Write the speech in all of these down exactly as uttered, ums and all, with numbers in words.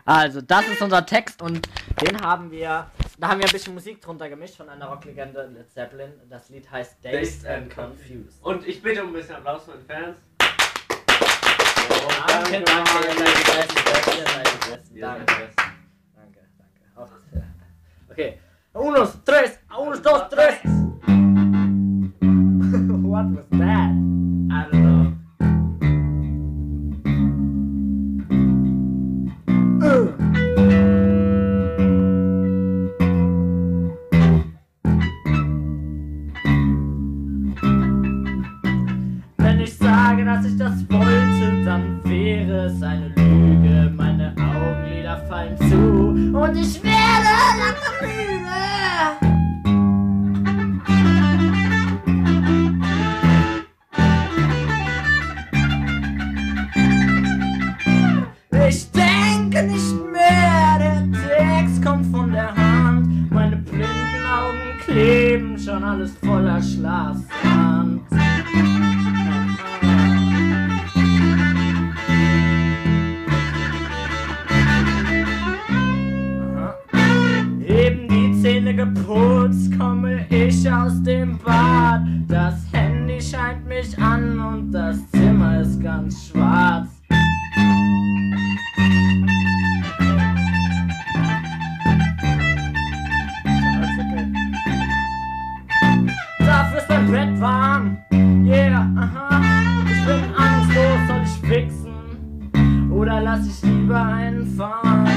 Also, das ist unser Text und den haben wir, da haben wir ein bisschen Musik drunter gemischt von einer Rocklegende, Led Zeppelin. Das Lied heißt Dazed and Confused. Und ich bitte um ein bisschen Applaus von den Fans. Oh, danke, danke, danke, ihr seid die Besten, ihr seid die Besten, danke. Danke, danke. Auf, ja. Okay. Unos, tres, unos, dos, tres. What was that? I don't know. Wenn ich sage, dass ich das wollte, dann wäre es eine Lüge. Meine Augenlider fallen zu und ich werde langsam müde. Ich denke nicht mehr, der Text kommt von der Hand. Meine blinden Augen kleben, schon alles voller Schlafsand. Eben die Zähne geputzt, komme ich aus dem Bad. Das Handy scheint mich an und das Zimmer ist ganz schwarz. Dafür ist mein Bett warm. Yeah, aha. Ich bin angstlos, soll ich fixen? Oder lass ich lieber einen fahren?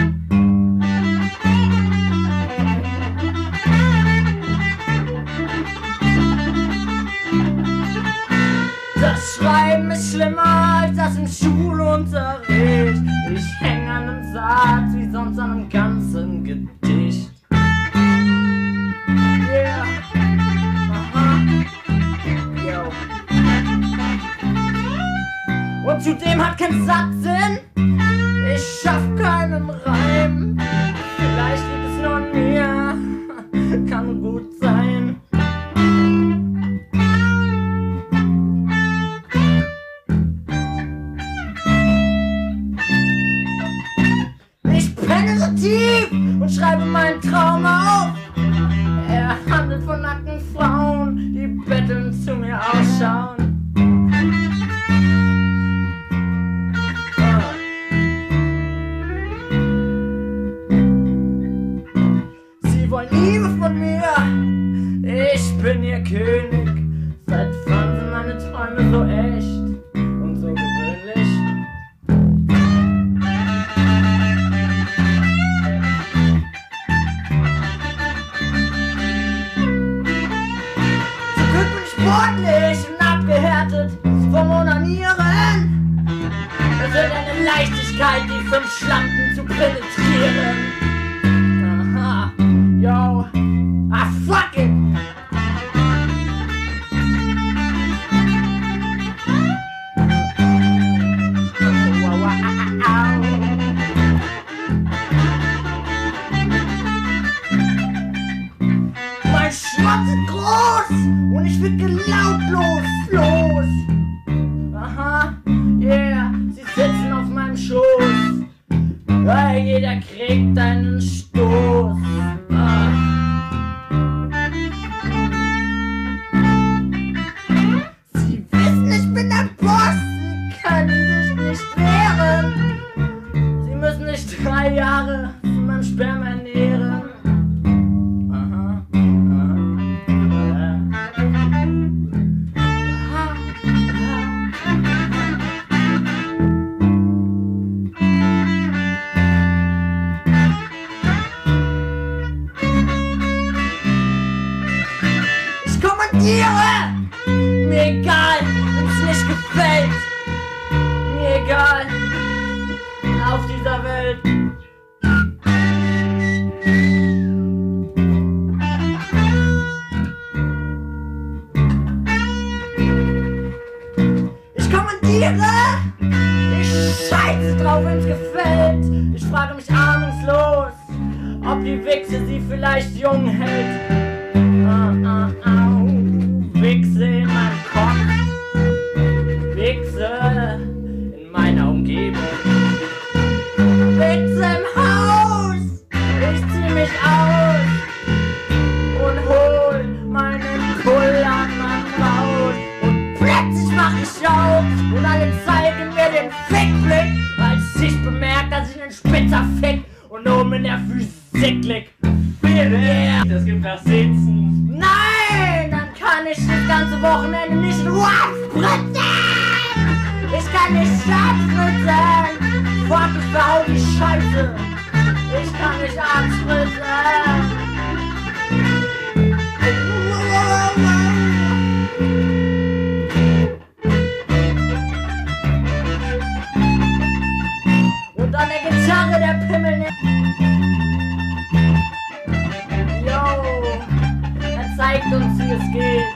Das Schreiben ist schlimmer als das im Schulunterricht. Ich häng an einem Satz wie sonst an einem ganzen Gedicht. Yeah, aha, yo. Und zudem hat kein Satz Sinn. Ich schaff keinen Reim. Vielleicht liegt es nur an mir. Kann gut sein. Tief und schreibe meinen Traum auf. Er handelt von nackten Frauen, die bettelnd zu mir ausschauen. Ah. Sie wollen Liebe von mir, ich bin ihr König. Seit wann sind meine Träume so echt und so gewöhnlich? Sportlich und abgehärtet vom Onanieren. Es wird eine Leichtigkeit, die fünf Schlampen zu penetrieren. Aha, yo, ah fuck it. Mein Schwarz ist groß und ich wird lautlos los. Aha, yeah, sie sitzen auf meinem Schoß. Ja, jeder kriegt einen Stoß. Ah. Sie wissen, ich bin der Boss. Sie können sich nicht wehren. Sie müssen nicht drei Jahre von meinem Sperma ernähren. Mir egal, wenn's nicht gefällt. Mir egal, auf dieser Welt. Ich kommandiere, ich scheiße drauf, wenn's gefällt. Ich frage mich ahnungslos, ob die Wichse sie vielleicht jung hält. Ah, ah, au. Wichse in meinem Kopf, Wichse in meiner Umgebung, Wichse einen Spitzer Fick und oben in der Physik liegt. Yeah. Das gibt nach Sitzen. Nein, dann kann ich das ganze Wochenende nicht abspritzen. Ich kann nicht abspritzen. Fuck, ich verhau die Scheiße. Ich kann nicht abspritzen. Und an der Gitarre der Pimmel. Yo, er zeigt uns, wie es geht.